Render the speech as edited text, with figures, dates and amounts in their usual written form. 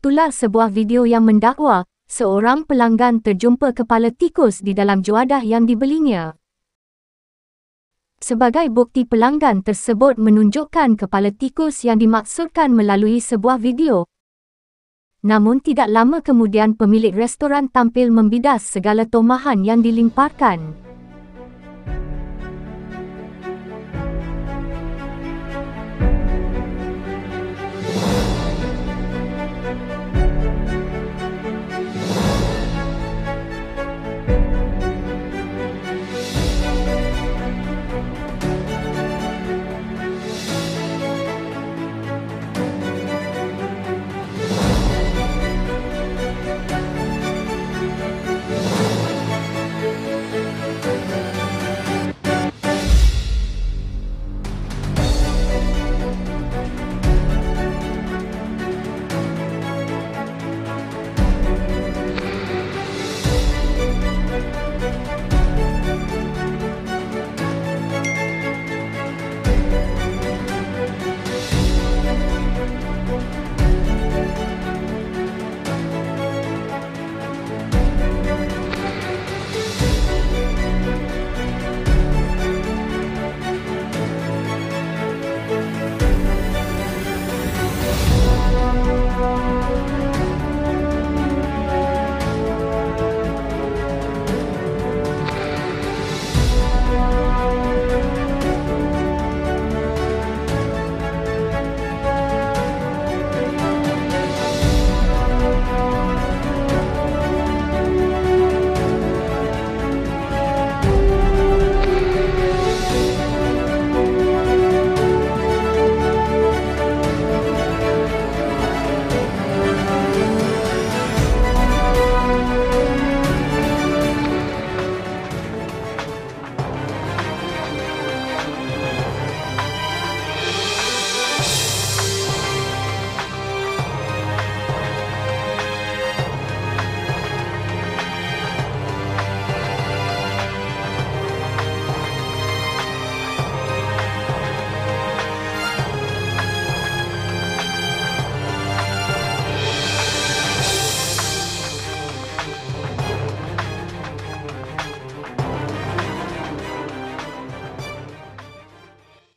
Itulah sebuah video yang mendakwa seorang pelanggan terjumpa kepala tikus di dalam juadah yang dibelinya. Sebagai bukti, pelanggan tersebut menunjukkan kepala tikus yang dimaksudkan melalui sebuah video. Namun tidak lama kemudian pemilik restoran tampil membidas segala tomahan yang dilemparkan.